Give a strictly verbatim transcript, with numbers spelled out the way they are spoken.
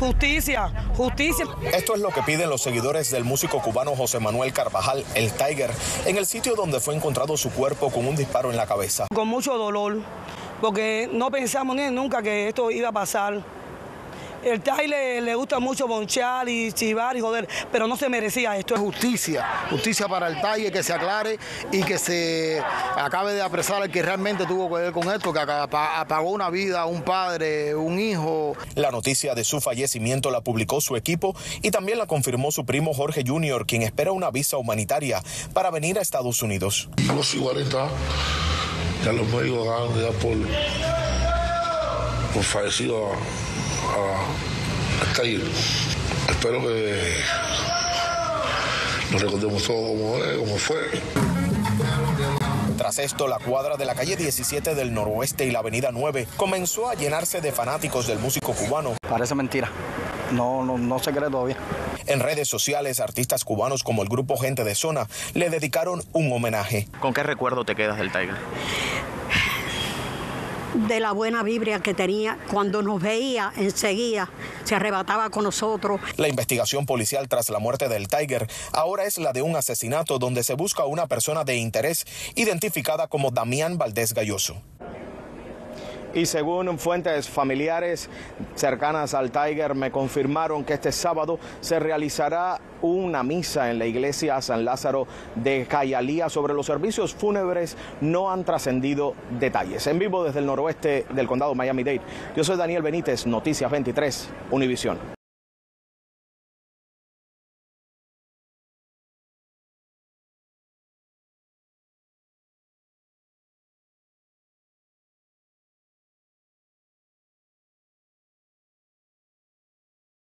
Justicia, justicia. Esto es lo que piden los seguidores del músico cubano José Manuel Carvajal, el Tiger, en el sitio donde fue encontrado su cuerpo con un disparo en la cabeza. Con mucho dolor, porque no pensamos ni nunca que esto iba a pasar. El Tiger le, le gusta mucho bonchar y chivar y joder, pero no se merecía esto. Justicia, justicia para el Tiger, que se aclare y que se acabe de apresar al que realmente tuvo que ver con esto, que apagó una vida, un padre, un hijo. La noticia de su fallecimiento la publicó su equipo y también la confirmó su primo Jorge junior, quien espera una visa humanitaria para venir a Estados Unidos. A los cuarenta, ya los médicos acaban de dar por, por fallecido a, a, a Tiger. Espero que nos recordemos todo como, es, como fue. Tras esto, la cuadra de la calle diecisiete del Noroeste y la avenida nueve comenzó a llenarse de fanáticos del músico cubano. Parece mentira, no, no, no se cree todavía. En redes sociales, artistas cubanos como el grupo Gente de Zona le dedicaron un homenaje. ¿Con qué recuerdo te quedas del Tiger? De la buena vibra que tenía, cuando nos veía enseguida se arrebataba con nosotros. La investigación policial tras la muerte del Tiger ahora es la de un asesinato donde se busca a una persona de interés identificada como Damián Valdés Galloso. Y según fuentes familiares cercanas al Tiger, me confirmaron que este sábado se realizará una misa en la iglesia San Lázaro de Hialeah. Sobre los servicios fúnebres no han trascendido detalles. En vivo desde el noroeste del condado Miami-Dade, yo soy Daniel Benítez, Noticias veintitrés, Univisión.